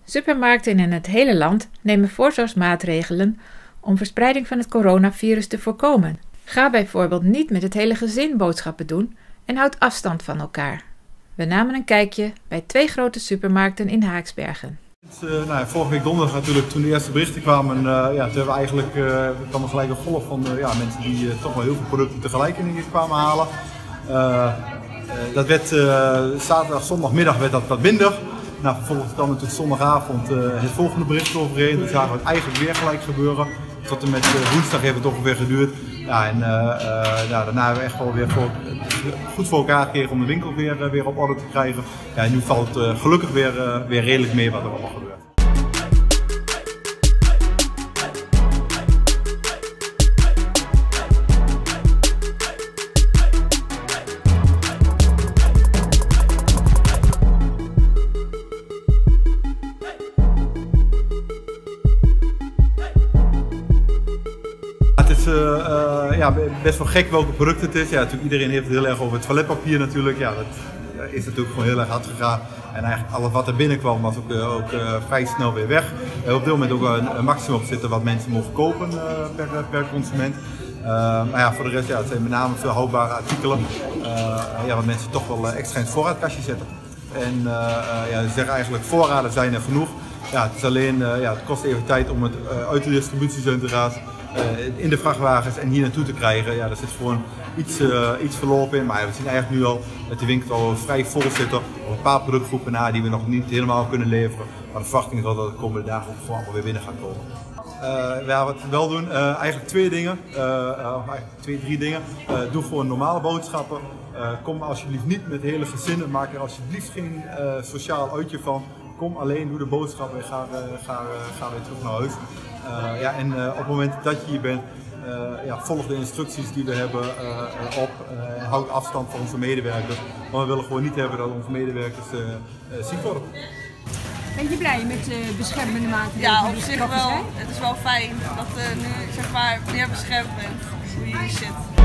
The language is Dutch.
Supermarkten in het hele land nemen voorzorgsmaatregelen om verspreiding van het coronavirus te voorkomen. Ga bijvoorbeeld niet met het hele gezin boodschappen doen en houd afstand van elkaar. We namen een kijkje bij 2 grote supermarkten in Haaksbergen. Vorige week donderdag natuurlijk, toen de eerste berichten kwamen, toen kwam er gelijk een golf van mensen die toch wel heel veel producten tegelijk in kwamen halen. Dat werd zaterdag, zondagmiddag werd dat wat minder. Vervolgens kwam natuurlijk zondagavond het volgende bericht overheen. Toen zagen we het eigenlijk weer gelijk gebeuren. Tot en met woensdag heeft het ongeveer geduurd. Daarna hebben we echt wel weer goed voor elkaar gekregen om de winkel weer op orde te krijgen. En nu valt het gelukkig weer redelijk mee wat er allemaal gebeurt. Het is best wel gek welke product het is. Ja, natuurlijk, iedereen heeft het heel erg over het toiletpapier natuurlijk. Ja, dat is natuurlijk gewoon heel erg hard gegaan. En eigenlijk alles wat er binnenkwam was ook vrij snel weer weg. Op dit moment ook een maximum op zitten wat mensen mogen kopen per consument. Voor de rest, het zijn met name veel houdbare artikelen. Wat mensen toch wel extra in het voorraadkastje zetten. En ze zeggen eigenlijk voorraden zijn er genoeg. Ja, het is alleen, het kost even tijd om het uit de distributiecentrum te gaan. In de vrachtwagens en hier naartoe te krijgen. Ja, daar zit gewoon iets verloop in. Maar we zien eigenlijk nu al dat de winkel al vrij vol zit op een paar productgroepen na die we nog niet helemaal kunnen leveren. Maar de verwachting is wel dat de komende dagen ook gewoon weer binnen gaan komen. Wat we wel doen, eigenlijk 2 dingen. 3 dingen. Doe gewoon normale boodschappen. Kom alsjeblieft niet met hele gezinnen. Maak er alsjeblieft geen sociaal uitje van. Kom alleen, doe de boodschappen en ga weer terug naar huis. Op het moment dat je hier bent, volg de instructies die we hebben en houd afstand van onze medewerkers. Want we willen gewoon niet hebben dat onze medewerkers ziek worden. Ben je blij met de beschermende maatregelen? Ja, op zich wel. Het is wel fijn dat nu meer beschermd bent hoe je hier zit.